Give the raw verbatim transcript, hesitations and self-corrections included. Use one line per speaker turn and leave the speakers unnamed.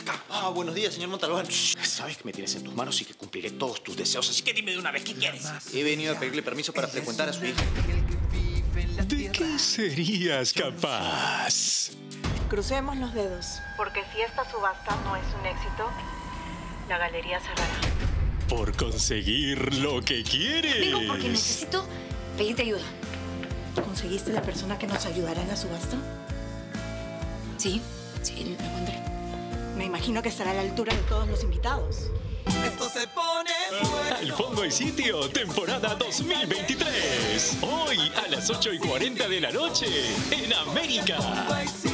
acá. Ah, buenos días, señor Montalbán. Sabes que me tienes en tus manos y que cumpliré todos tus deseos, así que dime de una vez, ¿qué quieres? He venido a pedirle permiso para frecuentar a su hija.
¿De qué serías capaz?
Crucemos los dedos. Porque si esta subasta no es un éxito, la galería cerrará.
Por conseguir lo que quieres.
Vengo porque necesito pedirte ayuda.
¿Conseguiste la persona que nos ayudará en la subasta?
Sí, sí, lo encontré.
Me imagino que estará a la altura de todos los invitados.
Esto se pone bueno.
Al fondo hay sitio, temporada dos mil veintitrés. Hoy a las ocho y cuarenta de la noche en América.